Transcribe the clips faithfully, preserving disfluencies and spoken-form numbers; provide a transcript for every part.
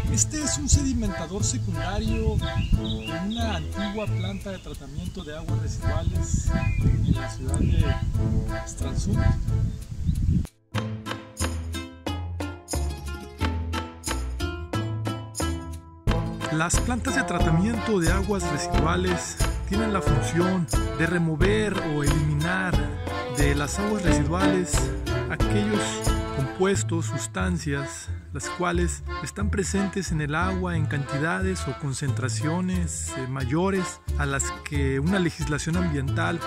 Este es un sedimentador secundario en una antigua planta de tratamiento de aguas residuales en la ciudad de Stralsund. Las plantas de tratamiento de aguas residuales tienen la función de remover o eliminar de las aguas residuales aquellos compuestos, sustancias, las cuales están presentes en el agua en cantidades o concentraciones eh, mayores a las que una legislación ambiental.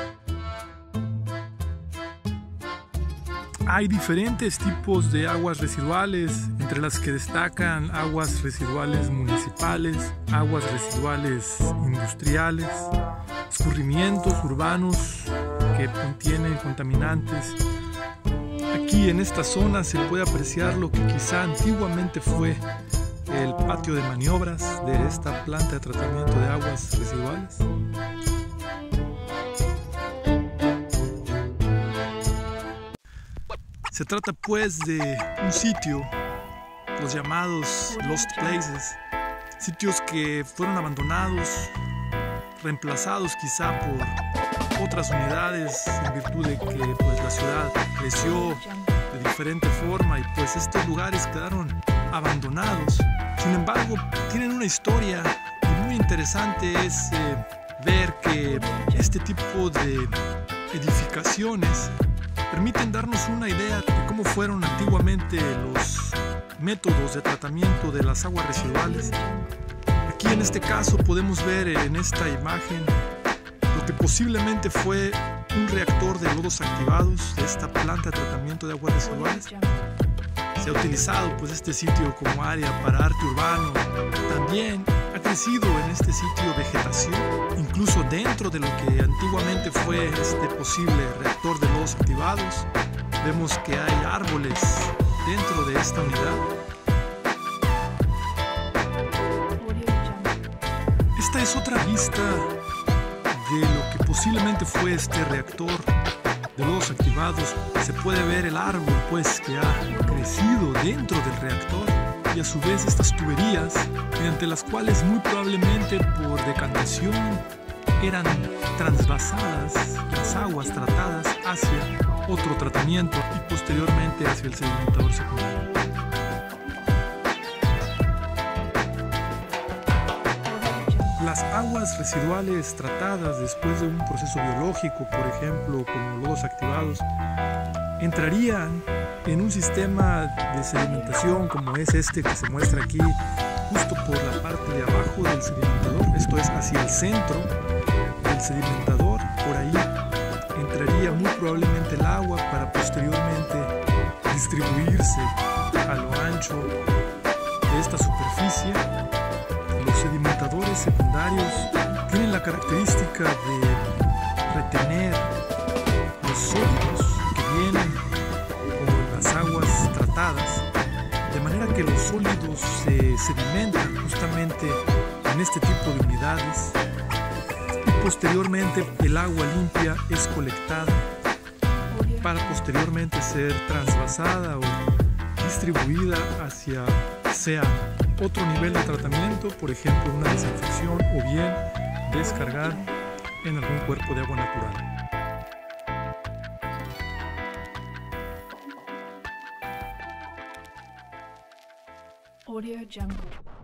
Hay diferentes tipos de aguas residuales, entre las que destacan aguas residuales municipales, aguas residuales industriales, escurrimientos urbanos que contienen contaminantes. Aquí en esta zona se puede apreciar lo que quizá antiguamente fue el patio de maniobras de esta planta de tratamiento de aguas residuales. Se trata pues de un sitio, los llamados Lost Places, sitios que fueron abandonados, reemplazados quizá por otras unidades en virtud de que pues, la ciudad creció de diferente forma y pues estos lugares quedaron abandonados. Sin embargo, tienen una historia y muy interesante es eh, ver que este tipo de edificaciones permiten darnos una idea de cómo fueron antiguamente los métodos de tratamiento de las aguas residuales. Aquí en este caso podemos ver en esta imagen lo que posiblemente fue un reactor de lodos activados de esta planta de tratamiento de aguas residuales. Se ha utilizado pues este sitio como área para arte urbano. También ha crecido en este sitio vegetación, incluso dentro de lo que antiguamente fue este posible reactor de lodos activados. Vemos que hay árboles dentro de esta unidad. Esta es otra vista de lo que posiblemente fue este reactor de lodos activados. Se puede ver el árbol pues que ha crecido dentro del reactor y a su vez estas tuberías mediante las cuales muy probablemente por decantación eran transvasadas las aguas tratadas hacia otro tratamiento y posteriormente hacia el sedimentador secundario. Las aguas residuales tratadas después de un proceso biológico, por ejemplo, como lodos activados, entrarían en un sistema de sedimentación como es este que se muestra aquí, justo por la parte de abajo del sedimentador, esto es hacia el centro del sedimentador. Por ahí entraría muy probablemente el agua para posteriormente distribuirse a lo ancho de esta superficie. Los sedimentadores secundarios tienen la característica de retener los sólidos que vienen con las aguas tratadas, de manera que los sólidos se sedimentan justamente en este tipo de unidades y posteriormente el agua limpia es colectada para posteriormente ser transvasada o distribuida hacia sea otro nivel de tratamiento, por ejemplo una desinfección o bien descargar en algún cuerpo de agua natural. Audio Jungle.